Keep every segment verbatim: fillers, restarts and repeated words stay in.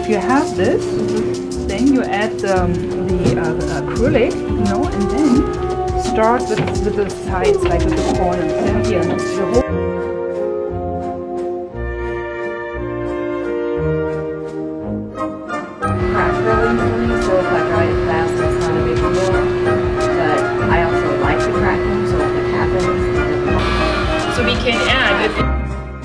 if you have this, mm-hmm. then you add um, the uh, acrylic, you know, and then start with, with the sides, like with the corners. Then here, the whole rolling them, so if I dry it fast, it's not a big deal. But I also like to crack them, so if it happens, so we can add if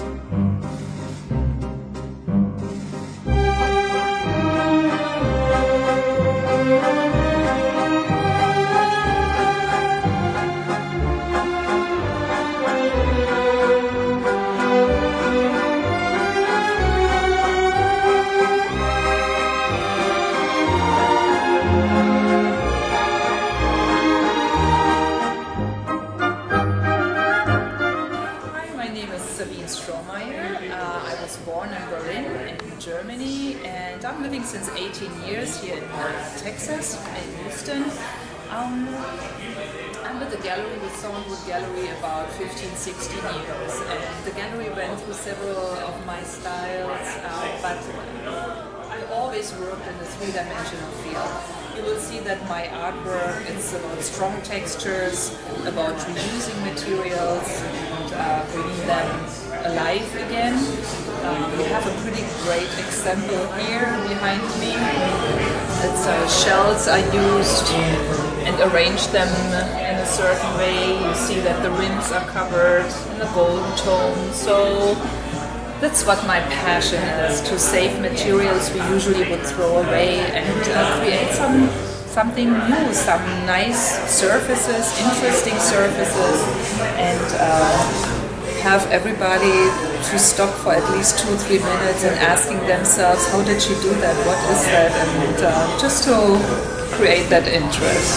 Sabine Stromeyer. Uh, I was born in Berlin, in Germany, and I'm living since eighteen years here in Texas, in Houston. Um, I'm with the gallery, with Thornwood Gallery, about fifteen, sixteen years, and the gallery went through several of my styles, uh, but I always worked in the three-dimensional field. You will see that my artwork is about strong textures, about reusing materials and uh, bringing them alive again. Um, we have a pretty great example here behind me. It's uh, shells I used and arranged them in a certain way. You see that the rims are covered in a golden tone. So that's what my passion is, to save materials we usually would throw away and uh, create some something new, some nice surfaces, interesting surfaces, and uh, have everybody to stop for at least two, three minutes and asking themselves, how did she do that, what is that, and uh, just to create that interest.